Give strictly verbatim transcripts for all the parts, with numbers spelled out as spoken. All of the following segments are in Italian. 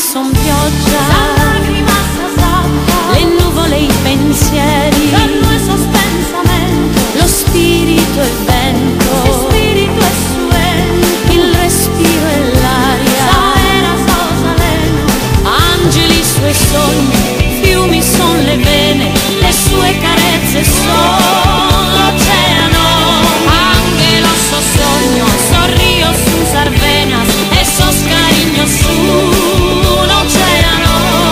son pioggia, le nuvole, i pensieri, lo spirito e il vento, il respiro e l'aria, angeli, i suoi sogni, fiumi son le vene, le sue carezze son l'oceano, anche lo so sogno, sorrio su Sarvenas e so scariño su un oceano.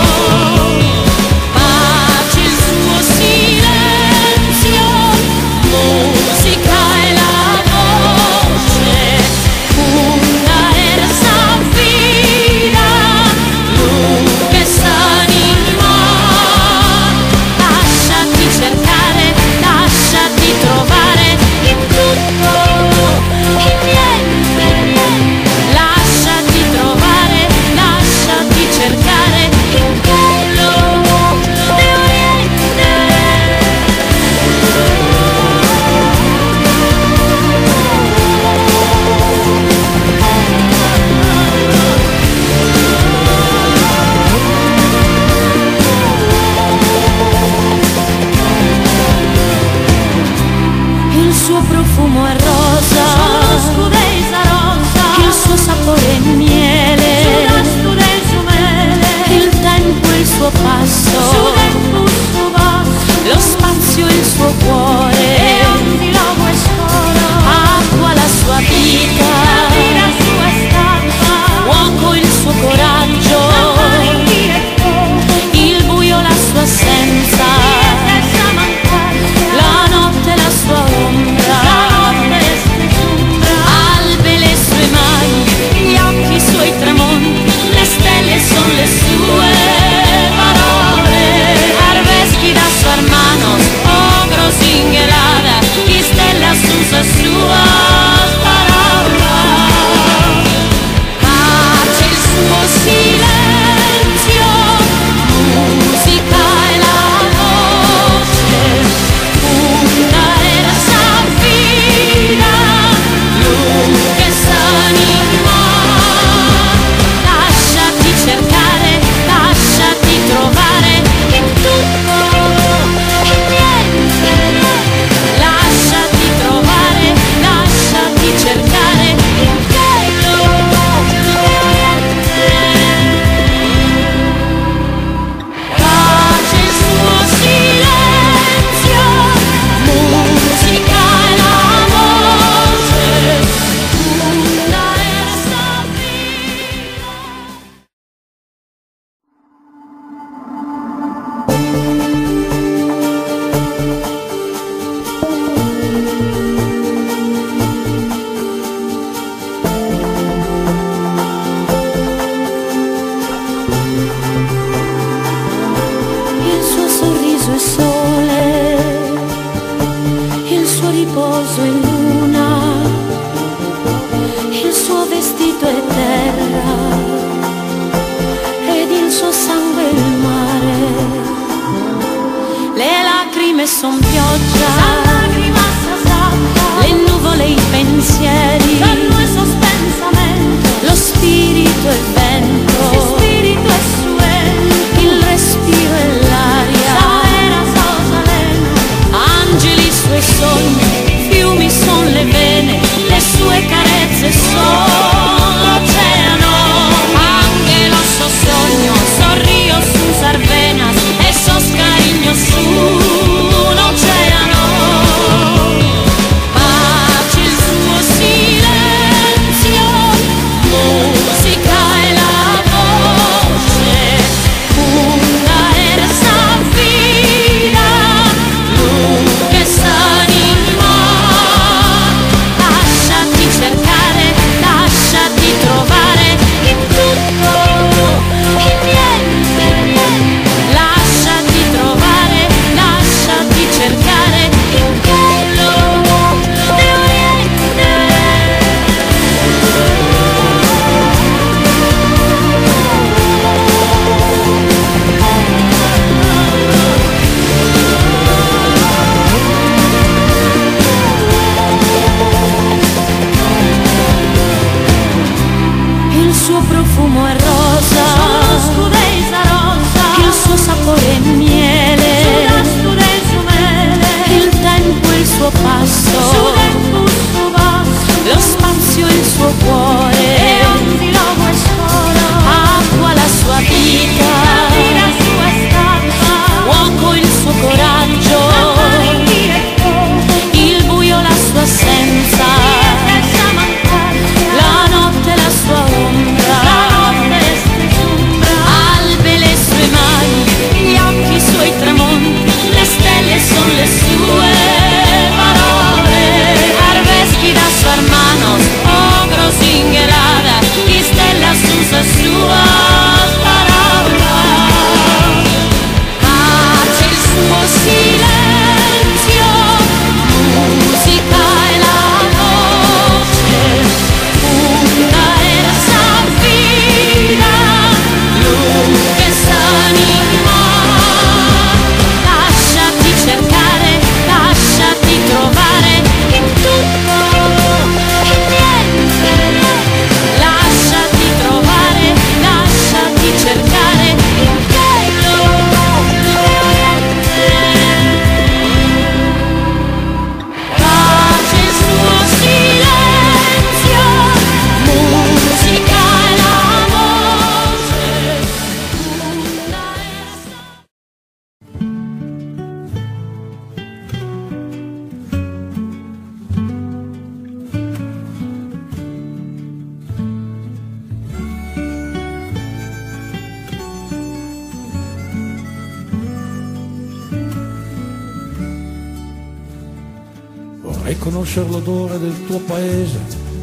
conoscere l'odore del tuo paese,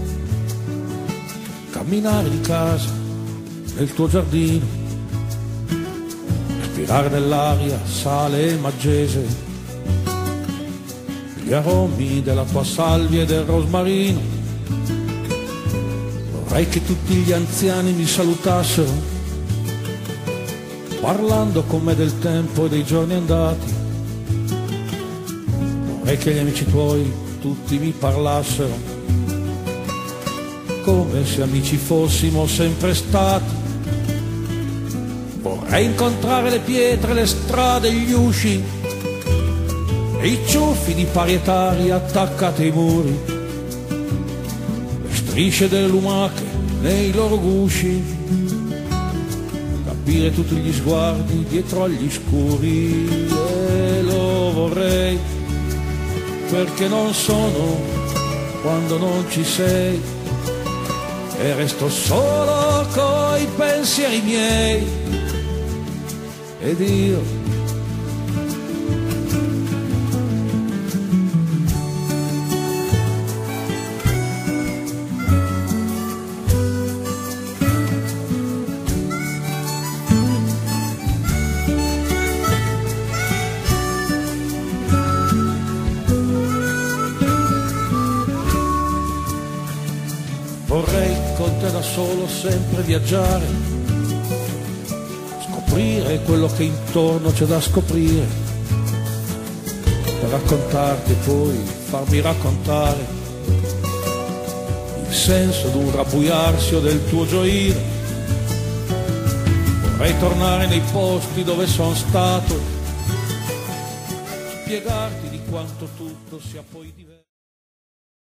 camminare di casa nel tuo giardino, respirare nell'aria sale e maggese, gli aromi della tua salvia e del rosmarino. Vorrei che tutti gli anziani mi salutassero, parlando con me del tempo e dei giorni andati. Vorrei che gli amici tuoi tutti mi parlassero, come se amici fossimo sempre stati. Vorrei incontrare le pietre, le strade, gli usci e i ciuffi di parietari attaccati ai muri, le strisce delle lumache nei loro gusci, capire tutti gli sguardi dietro agli scuri. E lo vorrei perché non sono quando non ci sei, e resto solo coi pensieri miei. Ed io vorrei con te da solo sempre viaggiare, scoprire quello che intorno c'è da scoprire, per raccontarti e poi farmi raccontare il senso d'un rabbuiarsi o del tuo gioire. Vorrei tornare nei posti dove sono stato, spiegarti di quanto tutto sia poi diverso.